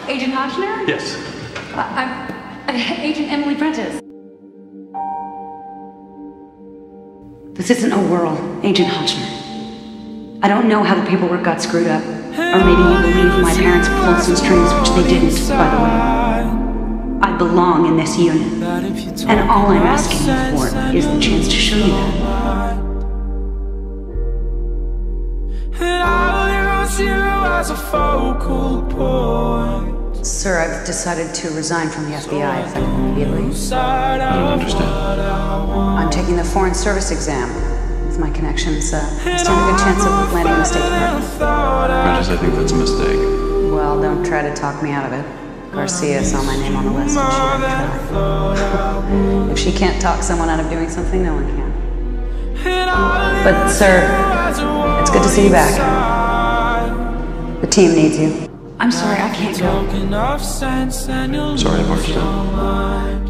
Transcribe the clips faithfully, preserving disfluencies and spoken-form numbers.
Agent Hotchner? Yes. Uh, I'm uh, Agent Emily Prentiss. This isn't a whirl, Agent Hotchner. I don't know how the paperwork got screwed up, or maybe you believe my parents pulled some strings, which they didn't, by the way. I belong in this unit, and all I'm asking you for is the chance to show you that. As a focal point. Sir, I've decided to resign from the F B I effective immediately. I don't understand. I'm taking the Foreign Service exam. With my connections, uh, I stand a good chance of landing in the State Department. Prentiss, I think that's a mistake. Well, don't try to talk me out of it. Garcia saw my name on the list and she didn't try. If she can't talk someone out of doing something, no one can. But, sir, it's good to see you back. The team needs you. I'm sorry, I can't go. Sorry, I barged in.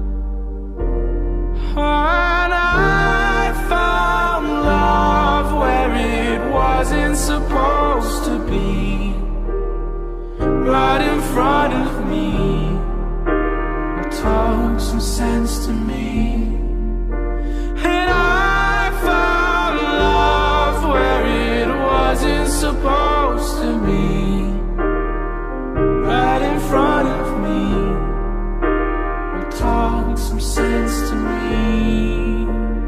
When I found love where it wasn't supposed to be, right in front of me, it talked some sense to me. And I found love where it wasn't supposed to be, right in front of me, it talked some sense to me.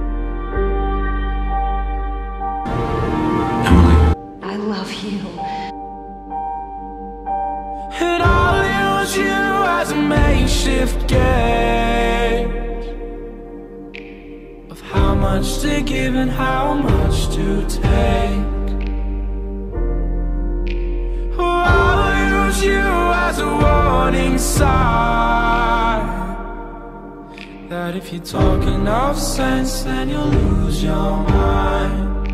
Emily. I love you. And I'll use you as a makeshift gauge of how much to give and how much to take. Oh, I'll use you as a warning sign that if you talk enough sense, then you'll lose your mind.